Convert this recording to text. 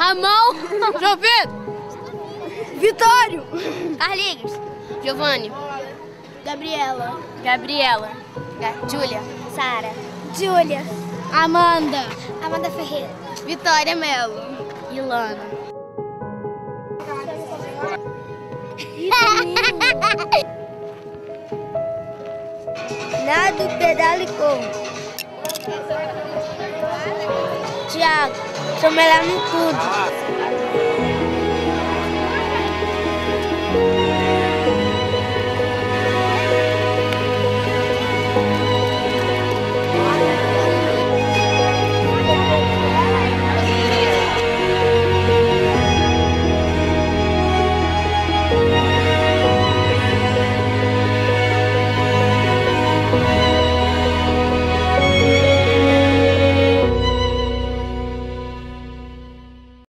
Ramon. João Pedro. Vitório. Carlinhos. Giovanni. Gabriela. Gabriela. Júlia. Sara. Júlia. Amanda. Amanda Ferreira. Vitória Melo. Ilana. Nado, pedala e corro. Tiago, sou melhor em tudo.